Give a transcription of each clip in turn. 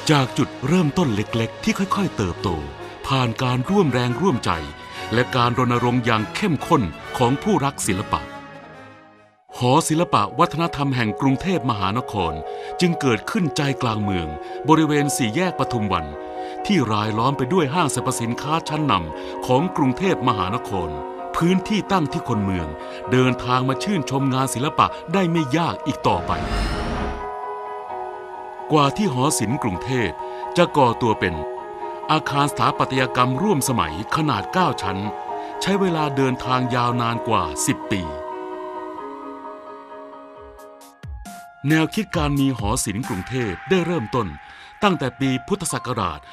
จากจุดเริ่มต้นเล็กๆที่ค่อยๆเติบโตผ่านการร่วมแรงร่วมใจและการรณรงค์อย่างเข้มข้นของผู้รักศิลปะหอศิลปะวัฒนธรรมแห่งกรุงเทพมหานครจึงเกิดขึ้นใจกลางเมืองบริเวณสี่แยกปทุมวันที่รายล้อมไปด้วยห้างสรรพสินค้าชั้นนำของกรุงเทพมหานครพื้นที่ตั้งที่คนเมืองเดินทางมาชื่นชมงานศิลปะได้ไม่ยากอีกต่อไปกว่าที่หอศิลป์กรุงเทพจะก่อตัวเป็นอาคารสถาปัตยกรรมร่วมสมัยขนาด9ชั้นใช้เวลาเดินทางยาวนานกว่า10ปีแนวคิดการมีหอศิลป์กรุงเทพได้เริ่มต้นตั้งแต่ปีพุทธศักราช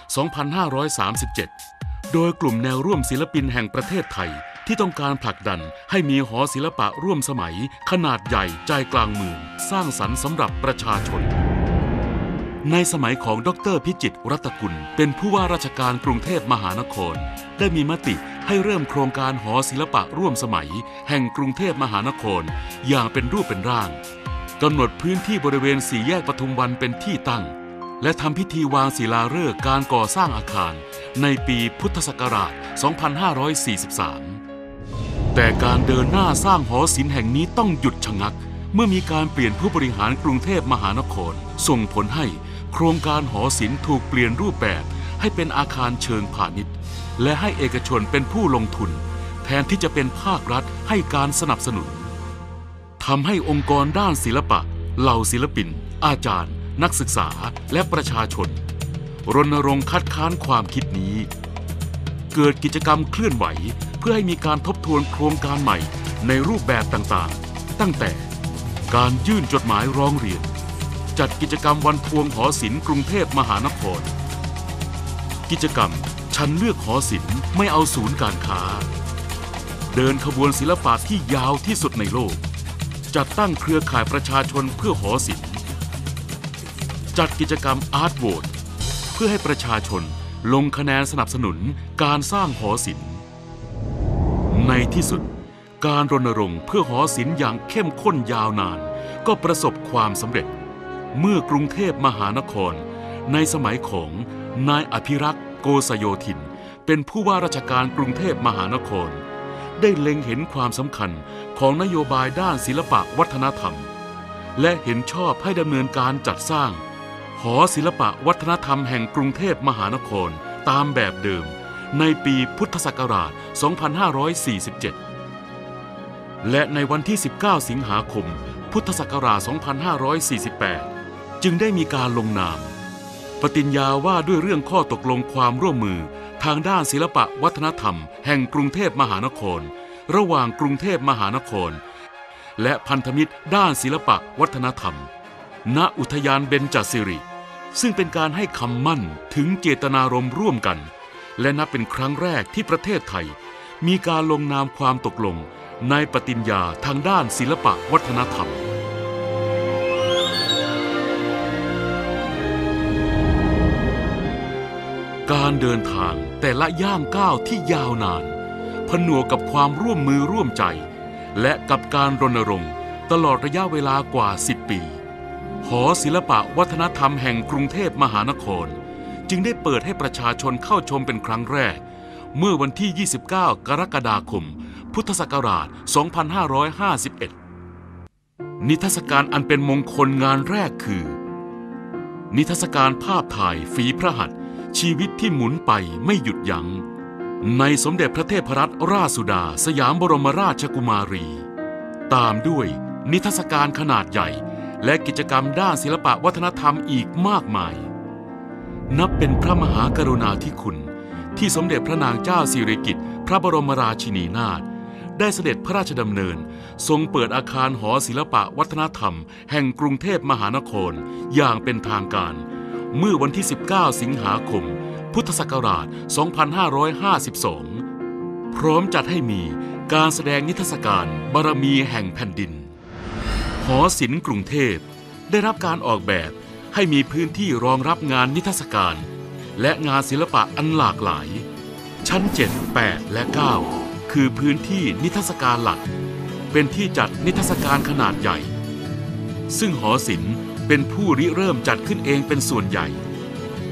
2537 โดยกลุ่มแนวร่วมศิลปินแห่งประเทศไทยที่ต้องการผลักดันให้มีหอศิลปะร่วมสมัยขนาดใหญ่ใจกลางเมืองสร้างสรรค์สำหรับประชาชนในสมัยของดร.พิจิตรรัตนกุลเป็นผู้ว่าราชการกรุงเทพมหานครได้มีมติให้เริ่มโครงการหอศิลปะร่วมสมัยแห่งกรุงเทพมหานครอย่างเป็นรูปเป็นร่างกำหนดพื้นที่บริเวณสี่แยกปทุมวันเป็นที่ตั้งและทำพิธีวางศิลาฤกษ์การก่อสร้างอาคารในปีพุทธศักราช 2543 แต่การเดินหน้าสร้างหอศิลป์แห่งนี้ต้องหยุดชะงักเมื่อมีการเปลี่ยนผู้บริหารกรุงเทพมหานครส่งผลให้โครงการหอศิลป์ถูกเปลี่ยนรูปแบบให้เป็นอาคารเชิงพาณิชย์และให้เอกชนเป็นผู้ลงทุนแทนที่จะเป็นภาครัฐให้การสนับสนุนทำให้องค์กรด้านศิลปะเหล่าศิลปินอาจารย์นักศึกษาและประชาชนรณรงค์คัดค้านความคิดนี้เกิดกิจกรรมเคลื่อนไหวเพื่อให้มีการทบทวนโครงการใหม่ในรูปแบบต่างๆตั้งแต่การยื่นจดหมายร้องเรียนจัดกิจกรรมวันทวงหอศิลป์กรุงเทพมหานครกิจกรรมฉันเลือกหอศิลป์ไม่เอาศูนย์การค้าเดินขบวนศิลปะที่ยาวที่สุดในโลกจัดตั้งเครือข่ายประชาชนเพื่อหอศิลป์จัดกิจกรรมอาร์ตโหวตเพื่อให้ประชาชนลงคะแนนสนับสนุนการสร้างหอศิลป์ในที่สุดการรณรงค์เพื่อหอศิลป์อย่างเข้มข้นยาวนานก็ประสบความสำเร็จเมื่อกรุงเทพมหานครในสมัยของนายอภิรักษ์โกษโยธินเป็นผู้ว่าราชการกรุงเทพมหานครได้เล็งเห็นความสำคัญของนโยบายด้านศิลปะวัฒนธรรมและเห็นชอบให้ดำเนินการจัดสร้างหอศิลปะวัฒนธรรมแห่งกรุงเทพมหานครตามแบบเดิมในปีพุทธศักราช 2547 และในวันที่ 19 สิงหาคม พุทธศักราช 2548 จึงได้มีการลงนามปฏิญญาว่าด้วยเรื่องข้อตกลงความร่วมมือทางด้านศิลปะวัฒนธรรมแห่งกรุงเทพมหานครระหว่างกรุงเทพมหานครและพันธมิตรด้านศิลปะวัฒนธรรมณอุทยานเบญจสิริซึ่งเป็นการให้คำมั่นถึงเจตนารมณ์ร่วมกันและนับเป็นครั้งแรกที่ประเทศไทยมีการลงนามความตกลงในปฏิญญาทางด้านศิลปะวัฒนธรรมการเดินทางแต่ละย่างก้าวที่ยาวนานผนวกกับความร่วมมือร่วมใจและกับการรณรงค์ตลอดระยะเวลากว่า10 ปีหอศิลปะวัฒนธรรมแห่งกรุงเทพมหานครจึงได้เปิดให้ประชาชนเข้าชมเป็นครั้งแรกเมื่อวันที่ 29 กรกฎาคม พุทธศักราช 2551 นิทรรศการอันเป็นมงคลงานแรกคือนิทรรศการภาพถ่ายฝีพระหัตถ์ชีวิตที่หมุนไปไม่หยุดยั้งในสมเด็จพระเทพรัตนราชสุดาสยามบรมราชกุมารีตามด้วยนิทรรศการขนาดใหญ่และกิจกรรมด้านศิลปะวัฒนธรรมอีกมากมายนับเป็นพระมหากรุณาธิคุณที่สมเด็จพระนางเจ้าสิริกิติ์พระบรมราชินีนาถได้เสด็จพระราชดำเนินทรงเปิดอาคารหอศิลปะวัฒนธรรมแห่งกรุงเทพมหานครอย่างเป็นทางการเมื่อวันที่ 19 สิงหาคม พุทธศักราช 2552 พร้อมจัดให้มีการแสดงนิทรรศการบารมีแห่งแผ่นดินหอศิลป์กรุงเทพได้รับการออกแบบให้มีพื้นที่รองรับงานนิทรรศการและงานศิลปะอันหลากหลายชั้น 7, 8 และ 9 คือพื้นที่นิทรรศการหลักเป็นที่จัดนิทรรศการขนาดใหญ่ซึ่งหอศิลป์เป็นผู้ริเริ่มจัดขึ้นเองเป็นส่วนใหญ่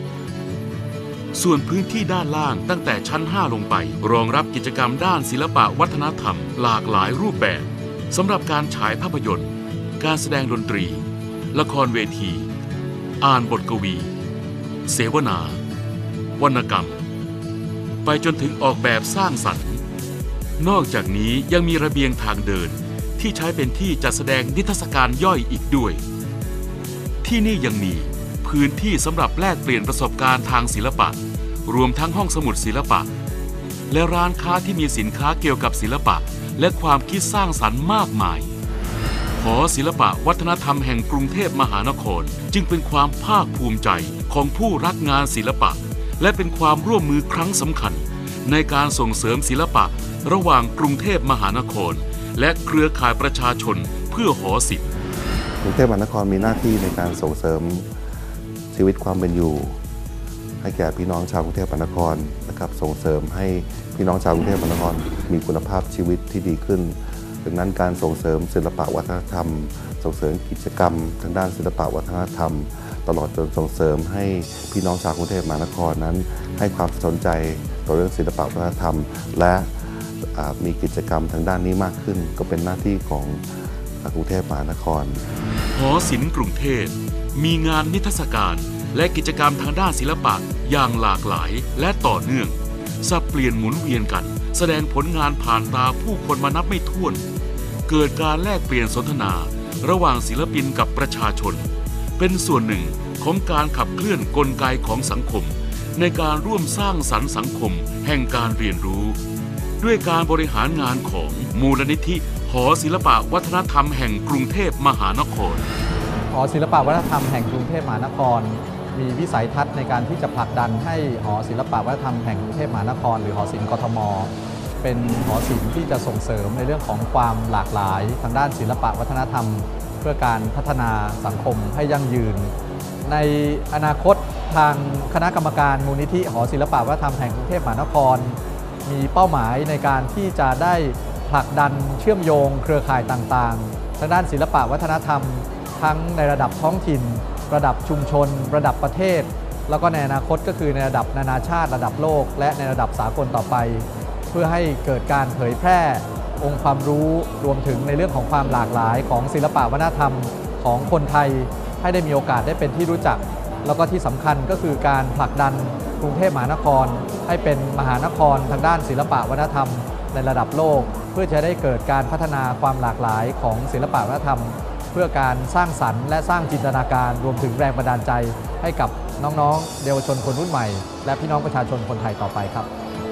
ส่วนพื้นที่ด้านล่างตั้งแต่ชั้น 5 ลงไปรองรับกิจกรรมด้านศิลปะวัฒนธรรมหลากหลายรูปแบบสำหรับการฉายภาพยนตร์การแสดงดนตรีละครเวทีอ่านบทกวีเสวนาวรรณกรรมไปจนถึงออกแบบสร้างสรรค์นอกจากนี้ยังมีระเบียงทางเดินที่ใช้เป็นที่จัดแสดงนิทรรศการย่อยอีกด้วยที่นี่ยังมีพื้นที่สำหรับแลกเปลี่ยนประสบการณ์ทางศิลปะรวมทั้งห้องสมุดศิลปะและร้านค้าที่มีสินค้าเกี่ยวกับศิลปะและความคิดสร้างสรรค์มากมายหอศิลปะวัฒนธรรมแห่งกรุงเทพมหานครจึงเป็นความภาคภูมิใจของผู้รักงานศิลปะและเป็นความร่วมมือครั้งสำคัญในการส่งเสริมศิลปะระหว่างกรุงเทพมหานครและเครือข่ายประชาชนเพื่อหอศิลป์กรุงเทพมหานครมีหน้าที่ในการส่งเสริมชีวิตความเป็นอยู่ให้แก่พี่น้องชาวกรุงเทพมหานครนะครับส่งเสริมให้พี่น้องชาวกรุงเทพมหานครมีคุณภาพชีวิตที่ดีขึ้นดังนั้นการส่งเสริมศิลปะวัฒนธรรมส่งเสริมกิจกรรมทางด้านศิลปะวัฒนธรรมตลอดจนส่งเสริมให้พี่น้องชาวกรุงเทพมหานครนั้นให้ความสนใจต่อเรื่องศิลปะวัฒนธรรมและมีกิจกรรมทางด้านนี้มากขึ้นก็เป็นหน้าที่ของกรุงเทพมหานครหอศิลป์กรุงเทพมีงานนิทรรศการและกิจกรรมทางด้านศิลปะอย่างหลากหลายและต่อเนื่องสับเปลี่ยนหมุนเวียนกันแสดงผลงานผ่านตาผู้คนมานับไม่ถ้วนเกิดการแลกเปลี่ยนสนทนาระหว่างศิลปินกับประชาชนเป็นส่วนหนึ่งของการขับเคลื่อนกลไกของสังคมในการร่วมสร้างสรรค์สังคมแห่งการเรียนรู้ด้วยการบริหารงานของมูลนิธิหอศิลปะวัฒนธรรมแห่งกรุงเทพมหานครหอศิลปะวัฒนธรรมแห่งกรุงเทพมหานครมีวิสัยทัศน์ในการที่จะผลักดันให้หอศิลปะวัฒนธรรมแห่งกรุงเทพมหานครหรือหอศิลป์กทมเป็นหอศิลป์ที่จะส่งเสริมในเรื่องของความหลากหลายทางด้านศิลปะวัฒนธรรมเพื่อการพัฒนาสังคมให้ยั่งยืนในอนาคตทางคณะกรรมการมูลนิธิหอศิลปะวัฒนธรรมแห่งกรุงเทพมหานครมีเป้าหมายในการที่จะได้ผลักดันเชื่อมโยงเครือข่ายต่างๆทางด้านศิลปะวัฒนธรรมทั้งในระดับท้องถิ่นระดับชุมชนระดับประเทศแล้วก็ในอนาคตก็คือในระดับนานาชาติระดับโลกและในระดับสากลต่อไปเพื่อให้เกิดการเผยแพร่องค์ความรู้รวมถึงในเรื่องของความหลากหลายของศิลปะวัฒนธรรมของคนไทยให้ได้มีโอกาสได้เป็นที่รู้จักแล้วก็ที่สำคัญก็คือการผลักดันกรุงเทพมหานครให้เป็นมหานครทางด้านศิลปะวัฒนธรรมในระดับโลกเพื่อจะได้เกิดการพัฒนาความหลากหลายของศิลปะวัฒนธรรมเพื่อการสร้างสรรค์และสร้างจินตนาการรวมถึงแรงบันดาลใจให้กับน้องๆเยาวชนคนรุ่นใหม่และพี่น้องประชาชนคนไทยต่อไปครับ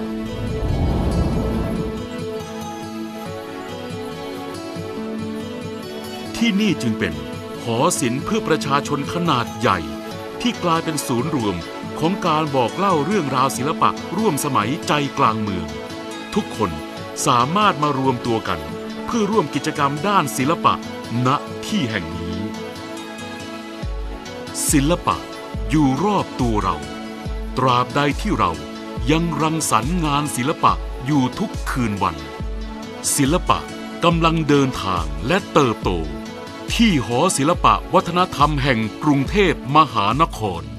ที่นี่จึงเป็นหอศิลป์เพื่อประชาชนขนาดใหญ่ที่กลายเป็นศูนย์รวมของการบอกเล่าเรื่องราวศิลปะร่วมสมัยใจกลางเมืองทุกคนสามารถมารวมตัวกันเพื่อร่วมกิจกรรมด้านศิลปะณที่แห่งนี้ศิลปะอยู่รอบตัวเราตราบใดที่เรายังรังสรรค์งานศิลปะอยู่ทุกคืนวันศิลปะกำลังเดินทางและเติบโตที่หอศิลปะวัฒนธรรมแห่งกรุงเทพมหานคร